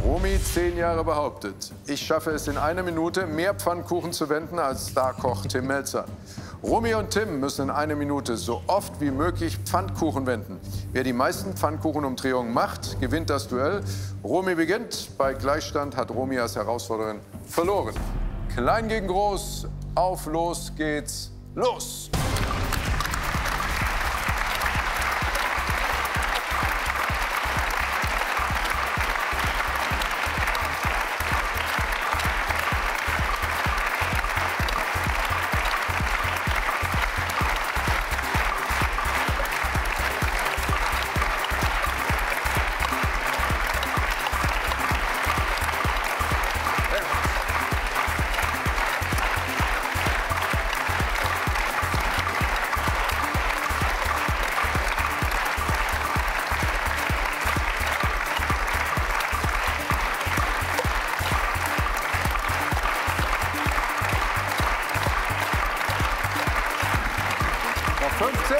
Romy, 10 Jahre, behauptet: Ich schaffe es in einer Minute, mehr Pfannkuchen zu wenden als Starkoch Tim Mälzer. Romy und Tim müssen in einer Minute so oft wie möglich Pfannkuchen wenden. Wer die meisten Pfannkuchenumdrehungen macht, gewinnt das Duell. Romy beginnt. Bei Gleichstand hat Romy als Herausforderin verloren. Klein gegen groß. Auf, los geht's. Los! Noch 15.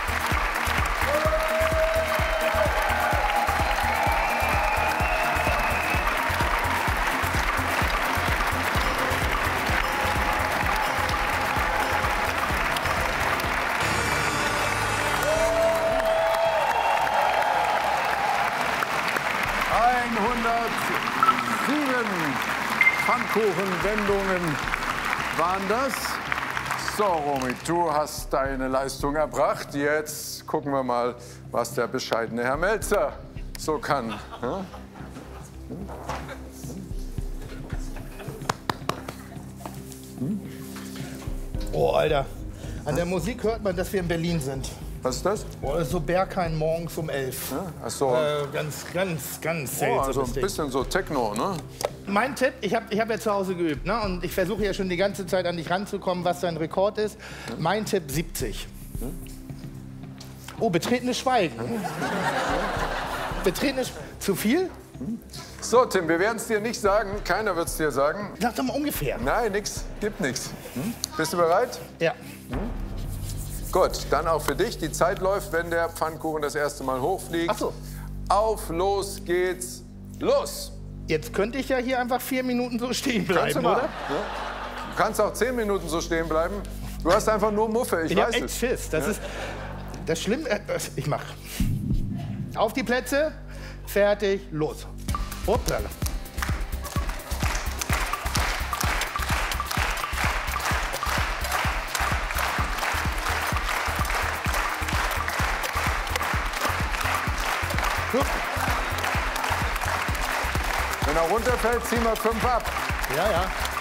Pfannkuchenwendungen waren das. So, Romy, du hast deine Leistung erbracht. Jetzt gucken wir mal, was der bescheidene Herr Mälzer so kann. Ja? Oh, Alter. An der Musik hört man, dass wir in Berlin sind. Was ist das? Oh, das ist so Berghain morgens um 11. Ja? Ach so. Ganz seltsam. Also ein bisschen so Techno, ne? Mein Tipp, ich hab ja zu Hause geübt, ne? Und ich versuche ja schon die ganze Zeit an dich ranzukommen, was dein Rekord ist. Mein Tipp 70. Oh, betretenes Schweigen. Betretenes... Zu viel? So, Tim, wir werden es dir nicht sagen. Keiner wird es dir sagen. Sag doch mal ungefähr. Nein, nix. Gibt nichts. Bist du bereit? Ja. Gut, dann auch für dich. Die Zeit läuft, wenn der Pfannkuchen das erste Mal hochfliegt. Ach so. Auf, los geht's. Los! Jetzt könnte ich ja hier einfach 4 Minuten so stehen bleiben, Kannst du mal, oder? ne? Du kannst auch 10 Minuten so stehen bleiben. Du hast einfach nur Muffe, ich hab weiß echt es. Schiss. Das ist das Schlimme. Ich mach. Auf die Plätze, fertig, los. Hoppala. Gut. Wenn er runterfällt, ziehen wir 5 ab. Ja, ja.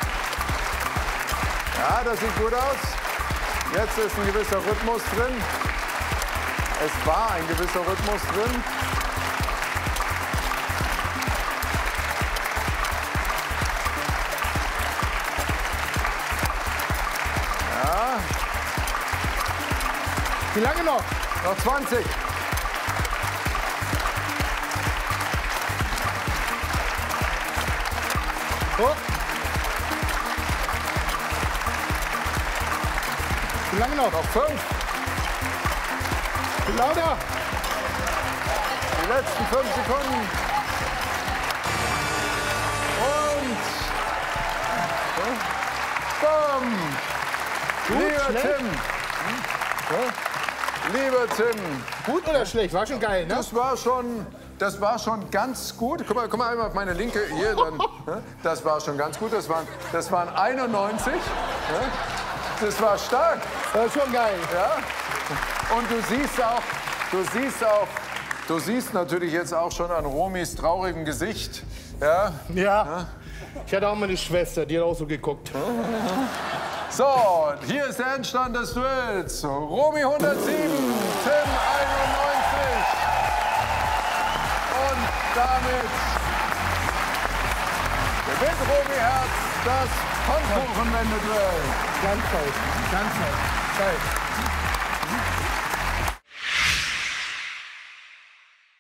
Ja, das sieht gut aus. Jetzt ist ein gewisser Rhythmus drin. Es war ein gewisser Rhythmus drin. Ja. Wie lange noch? Noch 20. Oh. Wie lange noch? Noch 5. Lauter. Die letzten 5 Sekunden. Und... Bumm! Lieber schnell. Tim. Lieber Tim. Gut oder schlecht? War schon geil, ne? Das war schon ganz gut. Guck mal einmal auf meine linke. Hier, dann, das war schon ganz gut. Das waren 91. Das war stark. Das war schon geil. Ja? Und du siehst natürlich jetzt auch schon an Romys traurigem Gesicht. Ja? Ja. Ich hatte auch meine Schwester, die hat auch so geguckt. So, hier ist der Endstand des Duells. Romy 107, Tim 91. Und damit gewinnt Romy Herz das Pfannkuchenwende-Duell. Ganz toll. Ganz toll. Geil.